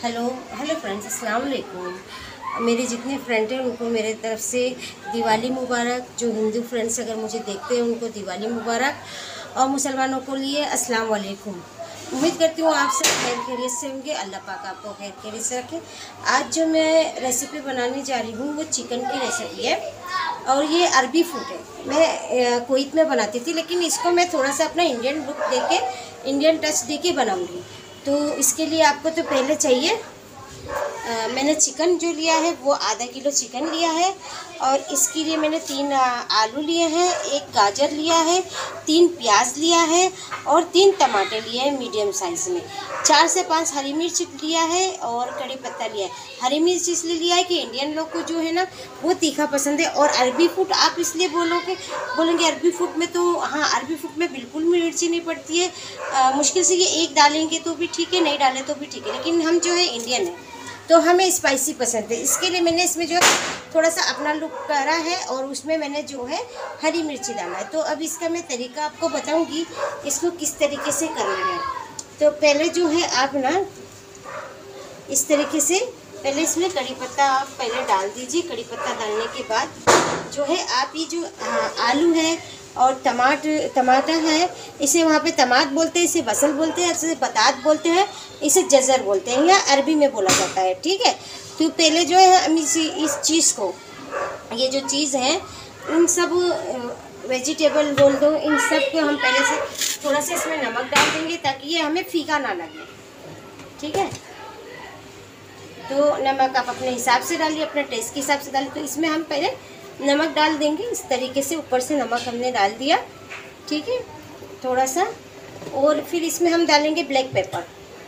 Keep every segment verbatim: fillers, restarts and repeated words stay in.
Hello hello friends, अस्सलाम वालेकुम। मेरे जितने फ्रेंड हैं उनको मेरे तरफ से दिवाली मुबारक। जो हिंदू फ्रेंड्स अगर मुझे देखते हैं उनको दिवाली मुबारक, और मुसलमानों को लिए अस्सलाम वालेकुम। उम्मीद करती हूँ आप सब खैर खैरियत से होंगे। अल्लाह पाक आपको खैर खैरियत से रखे। आज जो मैं रेसिपी बनाने जा रही हूँ वो चिकन की रेसिपी है, और ये अरबी फूड है। मैं कुवैत में बनाती थी, लेकिन इसको मैं थोड़ा सा अपना इंडियन लुक देके, इंडियन टच देके बनाऊँगी। तो इसके लिए आपको तो पहले चाहिए, आ, मैंने चिकन जो लिया है वो आधा किलो चिकन लिया है, और इसके लिए मैंने तीन आलू लिए हैं, एक गाजर लिया है, तीन प्याज लिया है, और तीन टमाटर लिए हैं मीडियम साइज़ में। चार से पांच हरी मिर्च लिया है, और कड़ी पत्ता लिया है। हरी मिर्च इसलिए लिया है कि इंडियन लोग को जो है ना वो तीखा पसंद है। और अरबी फूड आप इसलिए बोलोगे बोलेंगे अरबी फूड में, तो हाँ, अरबी फूड में बिल्कुल मिर्ची नहीं पड़ती है। आ, मुश्किल से ये एक डालेंगे तो भी ठीक है, नहीं डालें तो भी ठीक है, लेकिन हम जो है इंडियन है तो हमें स्पाइसी पसंद है। इसके लिए मैंने इसमें जो थोड़ा सा अपना लुक करा है, और उसमें मैंने जो है हरी मिर्ची डाला है। तो अब इसका मैं तरीका आपको बताऊंगी इसको किस तरीके से करना है। तो पहले जो है आप ना इस तरीके से पहले इसमें कड़ी पत्ता आप पहले डाल दीजिए। कड़ी पत्ता डालने के बाद जो है आप ये जो आलू है और टमाटर टमाटर है, इसे वहाँ पे टमाट बोलते हैं, इसे बसल बोलते हैं, इसे बतात बोलते हैं, इसे जज़र बोलते हैं, या अरबी में बोला जाता है। ठीक है, तो पहले जो है हम इस इस चीज़ को, ये जो चीज़ है, इन सब वेजिटेबल बोल दो, इन सब को हम पहले से थोड़ा सा इसमें नमक डाल देंगे ताकि ये हमें फीका ना लगे। ठीक है, तो नमक आप अपने हिसाब से डालिए, अपने टेस्ट के हिसाब से डालिए। तो इसमें हम पहले नमक डाल देंगे इस तरीके से, ऊपर से नमक हमने डाल दिया। ठीक है, थोड़ा सा, और फिर इसमें हम डालेंगे ब्लैक पेपर,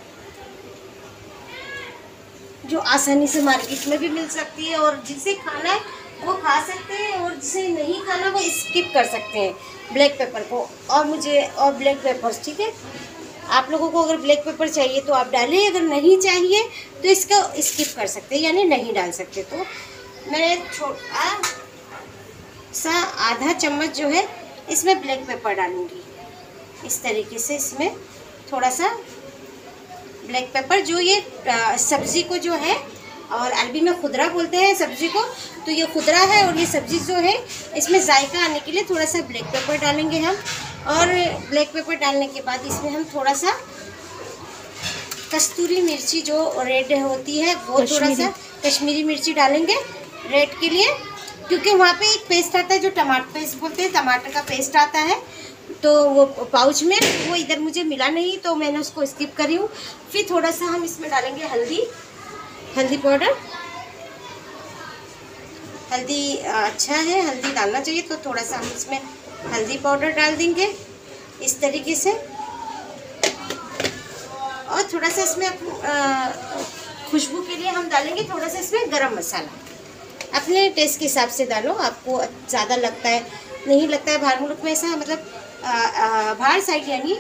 जो आसानी से मार्केट में भी मिल सकती है, और जिसे खाना है वो खा सकते हैं, और जिसे नहीं खाना वो स्किप कर सकते हैं ब्लैक पेपर को। और मुझे और ब्लैक पेपर्स, ठीक है, आप लोगों को अगर ब्लैक पेपर चाहिए तो आप डालें, अगर नहीं चाहिए तो इसका स्किप कर सकते हैं, यानी नहीं डाल सकते। तो मैंने छोटा सा आधा चम्मच जो है इसमें ब्लैक पेपर डालूंगी इस तरीके से। इसमें थोड़ा सा ब्लैक पेपर, जो ये सब्ज़ी को जो है, और अरबी में खुदरा बोलते हैं सब्ज़ी को, तो ये खुदरा है, और ये सब्ज़ी जो है इसमें जायका आने के लिए थोड़ा सा ब्लैक पेपर डालेंगे हम। और ब्लैक पेपर डालने के बाद इसमें हम थोड़ा सा कस्तूरी मिर्ची जो रेड होती है वो, थोड़ा सा कश्मीरी मिर्ची डालेंगे रेड के लिए, क्योंकि वहाँ पे एक पेस्ट आता है जो टमाटर पेस्ट बोलते हैं, टमाटर का पेस्ट आता है, तो वो पाउच में, वो इधर मुझे मिला नहीं तो मैंने उसको स्किप करी हूँ। फिर थोड़ा सा हम इसमें डालेंगे हल्दी, हल्दी पाउडर। हल्दी अच्छा है, हल्दी डालना चाहिए, तो थोड़ा सा हम इसमें हल्दी पाउडर डाल देंगे इस तरीके से। और थोड़ा सा इसमें खुशबू के लिए हम डालेंगे थोड़ा सा इसमें गरम मसाला। अपने टेस्ट के हिसाब से डालो, आपको ज़्यादा लगता है, नहीं लगता है। बाहर मुल्क में ऐसा, मतलब बाहर साइड यानी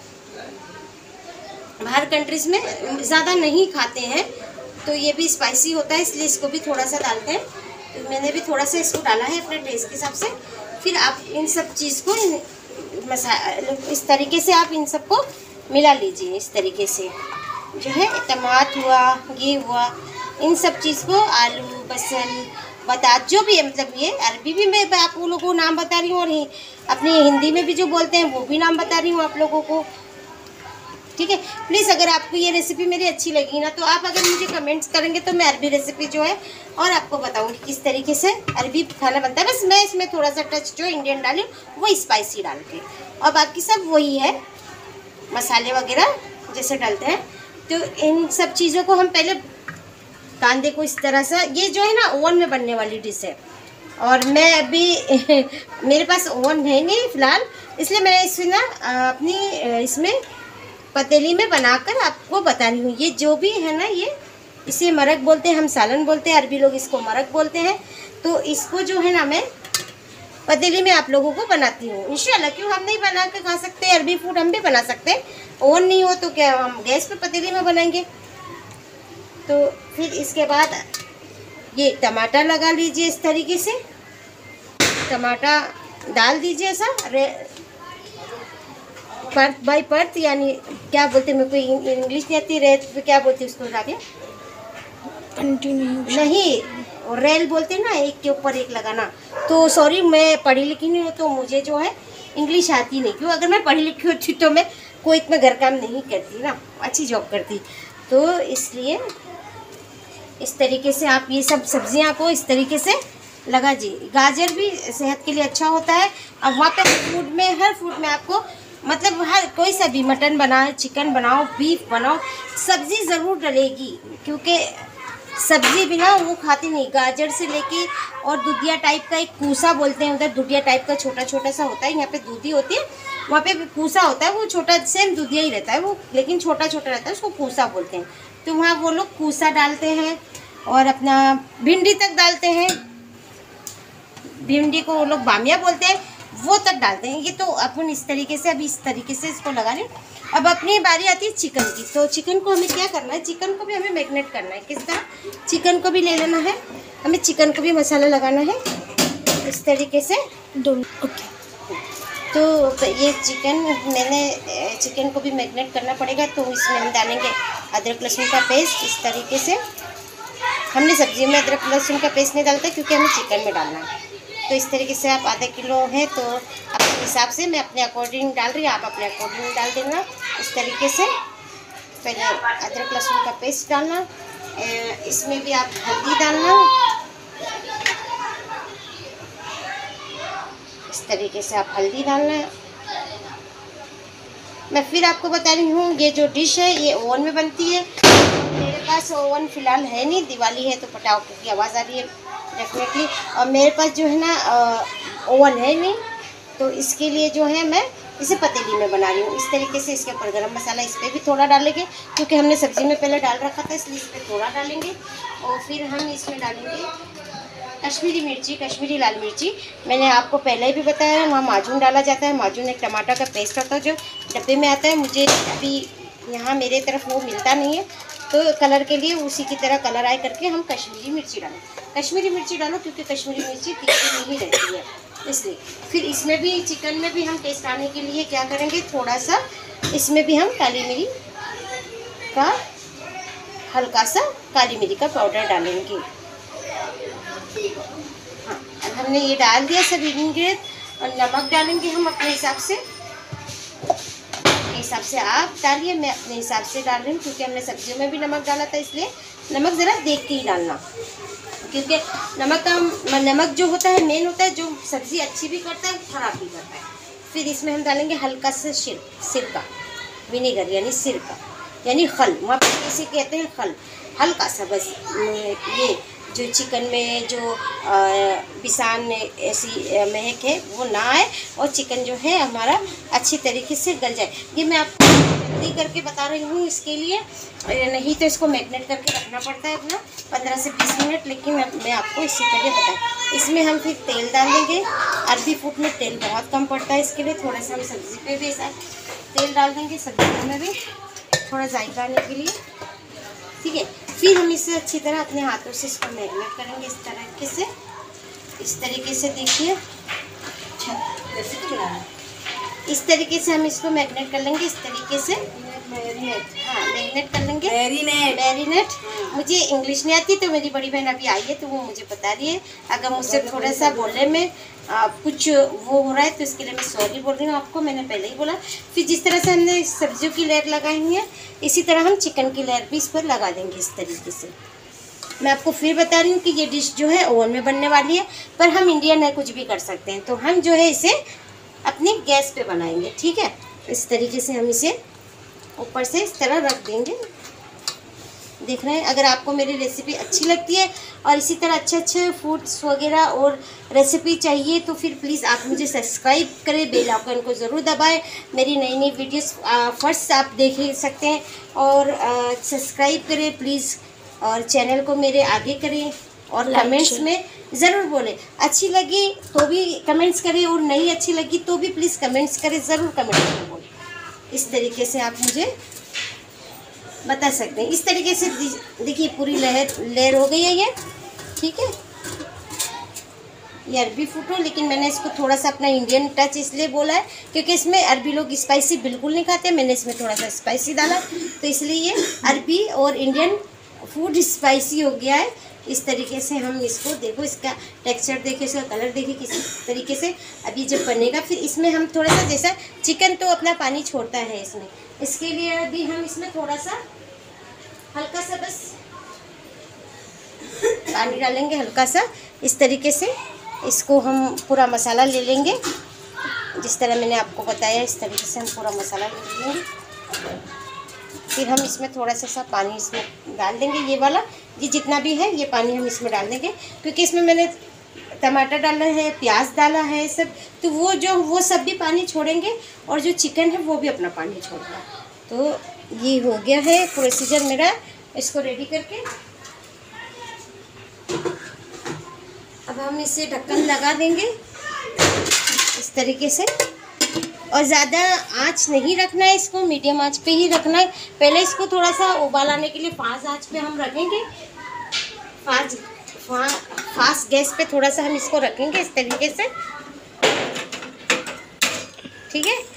बाहर कंट्रीज़ में ज़्यादा नहीं खाते हैं, तो ये भी स्पाइसी होता है, इसलिए इसको भी थोड़ा सा डालते हैं। तो मैंने भी थोड़ा सा इसको डाला है अपने टेस्ट के हिसाब से। फिर आप इन सब चीज़ को मसाला इस तरीके से आप इन सबको मिला लीजिए। इस तरीके से जो है टमाटर हुआ, ये हुआ, इन सब चीज़ को, आलू, बसल, बतात, जो भी है, मतलब ये अरबी भी मैं आप लोगों को नाम बता रही हूँ, और अपनी हिंदी में भी जो बोलते हैं वो भी नाम बता रही हूँ आप लोगों को। ठीक है, प्लीज़ अगर आपको ये रेसिपी मेरी अच्छी लगी ना, तो आप अगर मुझे कमेंट्स करेंगे तो मैं अरबी रेसिपी जो है और आपको बताऊंगी किस तरीके से अरबी खाना बनता है। बस मैं इसमें थोड़ा सा टच जो इंडियन डाली वो स्पाइसी डाल के, और बाकी सब वही है, मसाले वगैरह जैसे डालते हैं। तो इन सब चीज़ों को हम पहले, कांदे को इस तरह से, ये जो है ना ओवन में बनने वाली डिश है, और मैं अभी मेरे पास ओवन है नहीं फ़िलहाल, इसलिए मैंने इसे ना अपनी इसमें पतीली में बनाकर आपको बता रही हूँ। ये जो भी है ना, ये इसे मरक बोलते हैं, हम सालन बोलते हैं, अरबी लोग इसको मरक बोलते हैं। तो इसको जो है ना मैं पतीली में आप लोगों को बनाती हूँ इंशाल्लाह। क्यों हम नहीं बना के खा सकते? अरबी फूड हम भी बना सकते हैं, ओवन नहीं हो तो क्या हम गैस पे पतीली में बनाएंगे। तो फिर इसके बाद ये टमाटर लगा लीजिए इस तरीके से, टमाटर डाल दीजिए ऐसा। पर्थ बाई पर्थ, यानी क्या बोलते हैं, मेरे को इंग्लिश नहीं आती, रेत क्या बोलते हैं उसको राबिया? कंटिन्यू नहीं, रेल बोलते हैं ना, एक के ऊपर एक लगाना। तो सॉरी, मैं पढ़ी लिखी नहीं हूँ तो मुझे जो है इंग्लिश आती नहीं। क्यों, अगर मैं पढ़ी लिखी होती तो मैं कोई इतना घर काम नहीं करती ना, अच्छी जॉब करती। तो इसलिए इस तरीके से आप ये सब सब्जियां को इस तरीके से लगा जी। गाजर भी सेहत के लिए अच्छा होता है। अब वहाँ पे फूड में, हर फूड में आपको मतलब हर कोई सा भी, मटन बनाओ, चिकन बनाओ, बीफ बनाओ, सब्ज़ी ज़रूर डलेगी, क्योंकि सब्ज़ी बिना वो खाती नहीं। गाजर से लेके और दूधिया टाइप का एक कूसा बोलते हैं उधर, दूधिया टाइप का छोटा छोटा सा होता है, यहाँ पे दूधी होती है, वहाँ पे कूसा होता है, वो छोटा सेम दूधिया ही रहता है वो, लेकिन छोटा छोटा रहता है, उसको कूसा बोलते हैं। तो वहाँ वो लोग कूसा डालते हैं और अपना भिंडी तक डालते हैं, भिंडी को वो लोग बामिया बोलते हैं, वो तक डालते हैं। ये तो अपन इस तरीके से, अभी इस तरीके से इसको लगा लें। अब अपनी बारी आती है चिकन की। तो चिकन को हमें क्या करना है, चिकन को भी हमें मैरिनेट करना है। किस तरह, चिकन को भी ले लेना है हमें, चिकन को भी मसाला लगाना है इस तरीके से। ओके, तो ये चिकन, मैंने चिकन को भी मैरिनेट करना पड़ेगा। तो इसमें हम डालेंगे अदरक लहसुन का पेस्ट इस तरीके से। हमने सब्जी में अदरक लहसुन का पेस्ट नहीं डालता क्योंकि हमें चिकन में डालना है। तो इस तरीके से आप आधा किलो है तो अपने हिसाब से, मैं अपने अकॉर्डिंग डाल रही हूँ, आप अपने अकॉर्डिंग डाल देना इस तरीके से। पहले अदरक लहसुन का पेस्ट डालना, इसमें भी आप हल्दी डालना इस तरीके से, आप हल्दी डालना। मैं फिर आपको बता रही हूँ, ये जो डिश है ये ओवन में बनती है। मेरे पास ओवन फ़िलहाल है नहीं, दिवाली है तो पटाखों की आवाज़ आ रही है डेफिनेटली, और मेरे पास जो है ना ओवन है नहीं, तो इसके लिए जो है मैं इसे पतीली में बना रही हूँ इस तरीके से। इसके ऊपर गरम मसाला इस पर भी थोड़ा डालेंगे, क्योंकि हमने सब्ज़ी में पहले डाल रखा था, इसलिए इस पर थोड़ा डालेंगे। और फिर हम इसमें डालेंगे कश्मीरी मिर्ची, कश्मीरी लाल मिर्ची। मैंने आपको पहले भी बताया है, वहाँ माजून डाला जाता है। माजून एक टमाटर का पेस्ट होता है जो डब्बे में आता है, मुझे अभी यहाँ मेरे तरफ वो मिलता नहीं है, तो कलर के लिए उसी की तरह कलर आए करके हम कश्मीरी मिर्ची डालें। कश्मीरी मिर्ची डालो क्योंकि कश्मीरी मिर्ची तीखी नहीं रहती है, इसलिए। फिर इसमें भी, चिकन में भी हम टेस्ट आने के लिए क्या करेंगे, थोड़ा सा इसमें भी हम काली मिरी का, हल्का सा काली मिरी का पाउडर डालेंगे। हाँ, अब हमने ये डाल दिया सब इंग्रेडिएंट, और नमक डालेंगे हम अपने हिसाब से। हिसाब से आप डालिए, मैं अपने हिसाब से डाल रही हूँ क्योंकि हमने सब्जियों में भी नमक डाला था, इसलिए नमक ज़रा देख के ही डालना, क्योंकि नमक का, नमक जो होता है मेन होता है, जो सब्ज़ी अच्छी भी करता है ख़राब भी करता है। फिर इसमें हम डालेंगे हल्का सा सिर सिरका, विनेगर यानी सिरका यानी खल, वहाँ पर इसे कहते हैं खल, हल्का सा बस। ये जो चिकन में जो बिसान ऐसी महक है वो ना आए, और चिकन जो है हमारा अच्छी तरीके से गल जाए। ये मैं आपको जल्दी करके बता रही हूँ इसके लिए, नहीं तो इसको मैरिनेट करके रखना पड़ता है अपना पंद्रह से बीस मिनट, लेकिन मैं आपको इसी तरह बताएं। इसमें हम फिर तेल डाल देंगे। अरबी फूड में तेल बहुत कम पड़ता है, इसके लिए थोड़ा सा हम सब्ज़ी पे भी ऐसा तेल डाल देंगे, सब्जी में भी थोड़ा जायका आने के लिए, ठीक है। फिर हम इसे अच्छी तरह अपने हाथों से इसको मैरिनेट करेंगे इस तरीके से, इस तरीके से देखिए, इस तरीके से हम इसको मैरिनेट कर लेंगे, इस तरीके से मैरिनेट, हाँ मैरिनेट कर लेंगे। मैरिनेट मैरिनेट मुझे इंग्लिश नहीं आती, तो मेरी बड़ी बहन अभी आई है तो वो मुझे बता रही है। अगर मुझसे थोड़ा सा बोलने में आ, कुछ वो हो रहा है तो इसके लिए मैं सॉरी बोल रही हूँ आपको, मैंने पहले ही बोला। फिर जिस तरह से हमने सब्जियों की लेयर लगाई है, इसी तरह हम चिकन की लेयर भी इस पर लगा देंगे इस तरीके से। मैं आपको फिर बता रही हूँ कि ये डिश जो है ओवन में बनने वाली है, पर हम इंडियन है, कुछ भी कर सकते हैं। तो हम जो है इसे अपनी गैस पे बनाएंगे, ठीक है। इस तरीके से हम इसे ऊपर से इस तरह रख देंगे, देख रहे हैं। अगर आपको मेरी रेसिपी अच्छी लगती है और इसी तरह अच्छे अच्छे फूड्स वगैरह और रेसिपी चाहिए तो फिर प्लीज़ आप मुझे सब्सक्राइब करें, बेल आइकन को ज़रूर दबाएं। मेरी नई नई वीडियोस फर्स्ट आप देख सकते हैं, और सब्सक्राइब करें प्लीज़, और चैनल को मेरे आगे करें, और कमेंट्स में ज़रूर बोलें। अच्छी लगी तो भी कमेंट्स करें, और नहीं अच्छी लगी तो भी प्लीज़ कमेंट्स करें, ज़रूर कमेंट्स में बोलें। इस तरीके से आप मुझे बता सकते हैं। इस तरीके से देखिए पूरी लहर लेयर हो गई है ये, ठीक है। ये अरबी फूड हो, लेकिन मैंने इसको थोड़ा सा अपना इंडियन टच इसलिए बोला है क्योंकि इसमें अरबी लोग स्पाइसी बिल्कुल नहीं खाते, मैंने इसमें थोड़ा सा स्पाइसी डाला, तो इसलिए ये अरबी और इंडियन फूड स्पाइसी हो गया है। इस तरीके से हम इसको, देखो इसका टेक्सचर देखिए, इसका कलर देखिए किस तरीके से। अभी जब बनेगा फिर इसमें हम थोड़ा सा, जैसा चिकन तो अपना पानी छोड़ता है इसमें, इसके लिए अभी हम इसमें थोड़ा सा हल्का सा बस पानी डालेंगे, हल्का सा। इस तरीके से इसको हम पूरा मसाला ले लेंगे, जिस तरह मैंने आपको बताया इस तरीके से हम पूरा मसाला ले लेंगे। फिर हम इसमें थोड़ा सा सा पानी इसमें डाल देंगे, ये वाला, ये जितना भी है ये पानी हम इसमें डाल देंगे, क्योंकि इसमें मैंने टमाटर डाला है, प्याज डाला है सब, तो वो जो वो सब भी पानी छोड़ेंगे और जो चिकन है वो भी अपना पानी छोड़ेगा। तो ये हो गया है प्रोसीजर मेरा, इसको रेडी करके अब हम इसे ढक्कन लगा देंगे इस तरीके से। और ज़्यादा आंच नहीं रखना है इसको, मीडियम आंच पे ही रखना है। पहले इसको थोड़ा सा उबाल आने के लिए फास्ट आंच पे हम रखेंगे, फास्ट फा, फास्ट गैस पे थोड़ा सा हम इसको रखेंगे इस तरीके से, ठीक है।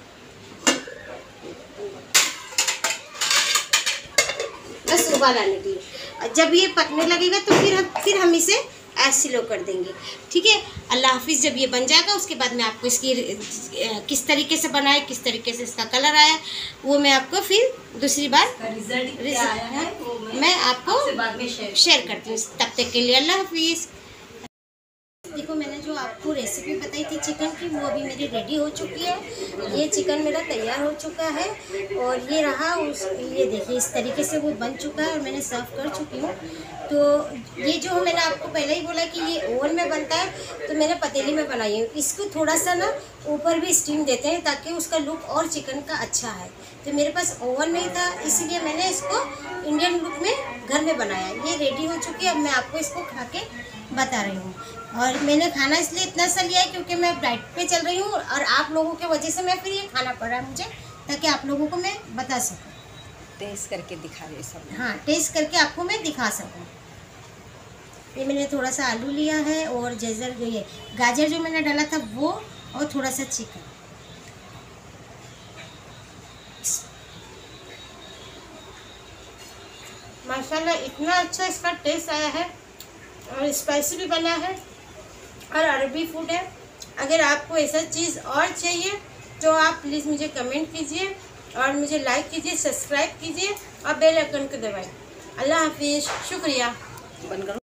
बस उबाल आने के लिए, जब ये पकने लगेगा तो फिर हम फिर हम इसे ऐसे लो कर देंगे, ठीक है। अल्लाह हाफिज़। जब ये बन जाएगा उसके बाद मैं आपको इसकी किस तरीके से बनाए, किस तरीके से इसका कलर आया, वो मैं आपको फिर दूसरी बार रिजल्ट आया है वो मैं, मैं आपको बाद में शेयर शेयर करती हूँ। तब तक के लिए अल्लाह हाफिज़। देखो मैंने जो आपको रेसिपी बताई थी चिकन की, वो अभी मेरी रेडी हो चुकी है। ये चिकन मेरा तैयार हो चुका है और ये रहा उस, ये देखिए इस तरीके से वो बन चुका है और मैंने सर्व कर चुकी हूँ। तो ये जो मैंने आपको पहले ही बोला कि ये ओवन में बनता है, तो मैंने पतीली में बनाई हूँ। इसको थोड़ा सा ना ऊपर भी स्टीम देते हैं ताकि उसका लुक और चिकन का अच्छा है। तो मेरे पास ओवन नहीं था, इसीलिए मैंने इसको इंडियन लुक में घर में बनाया। ये रेडी हो चुकी है, अब मैं आपको इसको खा के बता रही हूँ। और मैंने खाना इसलिए इतना सा लिया है क्योंकि मैं डाइट पे चल रही हूँ और आप लोगों की वजह से मैं फिर ये खाना पड़ रहा है मुझे, ताकि आप लोगों को मैं बता सकूँ, टेस्ट करके दिखा रही सब। हाँ, टेस्ट करके आपको मैं दिखा सकूँ। ये मैंने थोड़ा सा आलू लिया है और जैजर जो ये गाजर जो मैंने डाला था वो, और थोड़ा सा चिकन। माशाल्लाह इतना अच्छा इसका टेस्ट आया है और स्पाइसी भी बना है और अरबी फूड है। अगर आपको ऐसा चीज़ और चाहिए तो आप प्लीज़ मुझे कमेंट कीजिए और मुझे लाइक कीजिए, सब्सक्राइब कीजिए और बेल आइकन को दबाएं। अल्लाह हाफिज़, शुक्रिया। बंद करो।